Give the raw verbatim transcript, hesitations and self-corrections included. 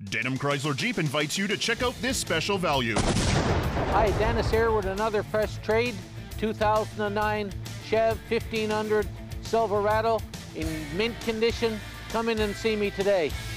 Denham Chrysler Jeep invites you to check out this special value. Hi, Dennis here with another fresh trade. two thousand nine Chevy fifteen hundred Silverado in mint condition. Come in and see me today.